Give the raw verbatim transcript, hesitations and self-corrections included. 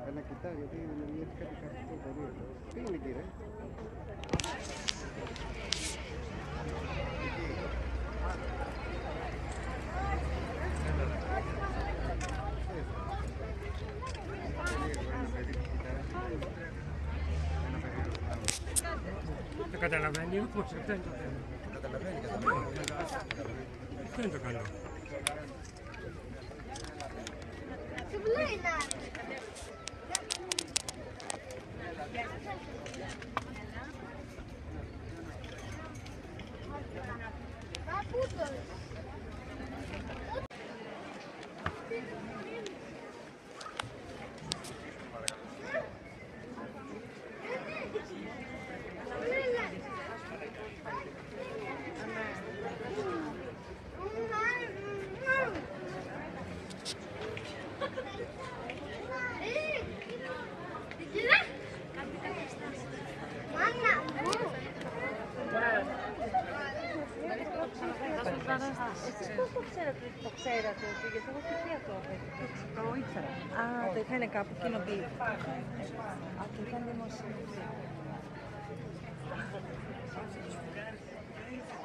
Έλα κοιτά γιατί δημιουργήθηκε κάτι καθιστό περίεργο. Πήγαινε εκεί ρε. Το καταλαβαίνει ή πώς, αυτό είναι το θέμα. Καταλαβαίνει, καταλαβαίνει. Αυτό είναι το καλό. Εσείς πώς το ξέρατε, το ξέρατε ότι, γιατί εγώ τι το το ήξερα. Α, το είχαν κάπου κοινοποιήσει. Α, το είχαν δημοσιεύσει.